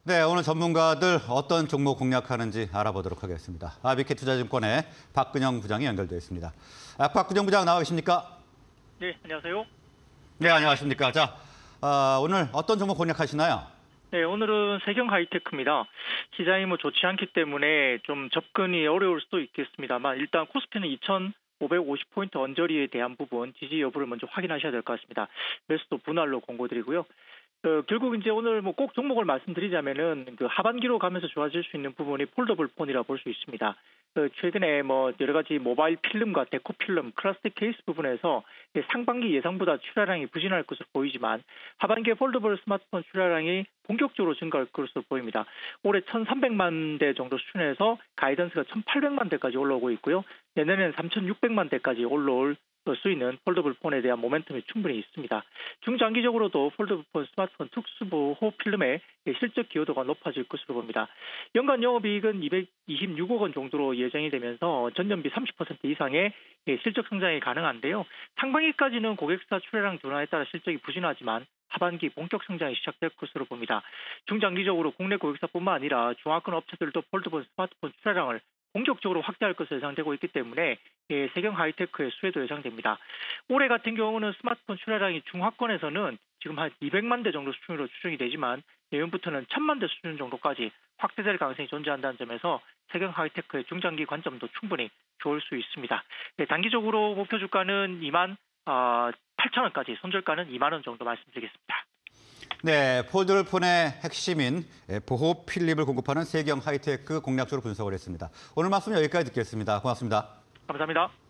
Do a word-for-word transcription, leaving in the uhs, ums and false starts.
네, 오늘 전문가들 어떤 종목 공략하는지 알아보도록 하겠습니다. 아비케투자증권의 박근영 부장이 연결되어 있습니다. 아, 박근영 부장 나와 계십니까? 네, 안녕하세요. 네, 안녕하십니까. 자, 어, 오늘 어떤 종목 공략하시나요? 네, 오늘은 세경 하이테크입니다. 시장이 뭐 좋지 않기 때문에 좀 접근이 어려울 수도 있겠습니다만 일단 코스피는 이천오백오십 포인트 언저리에 대한 부분 지지 여부를 먼저 확인하셔야 될 것 같습니다. 매수도 분할로 공고드리고요. 어, 결국 이제 오늘 뭐 꼭 종목을 말씀드리자면은 그 하반기로 가면서 좋아질 수 있는 부분이 폴더블 폰이라 볼 수 있습니다. 그 최근에 뭐 여러 가지 모바일 필름과 데코 필름, 클래스틱 케이스 부분에서 상반기 예상보다 출하량이 부진할 것으로 보이지만 하반기에 폴더블 스마트폰 출하량이 본격적으로 증가할 것으로 보입니다. 올해 천삼백만 대 정도 수준에서 가이던스가 천팔백만 대까지 올라오고 있고요. 내년에는 삼천육백만 대까지 올라올 수 있는 폴더블 폰에 대한 모멘텀이 충분히 있습니다. 중장기적으로도 폴더블 폰 스마트폰 특수보호 필름의 실적 기여도가 높아질 것으로 봅니다. 연간 영업이익은 이백이십육억 원 정도로 예정이 되면서 전년비 삼십 퍼센트 이상의 실적 성장이 가능한데요. 상반기까지는 고객사 출하량 둔화에 따라 실적이 부진하지만 하반기 본격 성장이 시작될 것으로 봅니다. 중장기적으로 국내 고객사뿐만 아니라 중화권 업체들도 폴더블 스마트폰 출하량을 본격적으로 확대할 것으로 예상되고 있기 때문에 예, 세경 하이테크의 수혜도 예상됩니다. 올해 같은 경우는 스마트폰 출하량이 중하권에서는 지금 한 이백만 대 정도 수준으로 추정이 되지만 내년부터는 천만 대 수준 정도까지 확대될 가능성이 존재한다는 점에서 세경 하이테크의 중장기 관점도 충분히 좋을 수 있습니다. 예, 단기적으로 목표 주가는 이만 팔천 원까지, 손절가는 이만 원 정도 말씀드리겠습니다. 네, 폴더블 폰의 핵심인 보호 필립을 공급하는 세경 하이테크 공략적으로 분석을 했습니다. 오늘 말씀 여기까지 듣겠습니다. 고맙습니다. 감사합니다.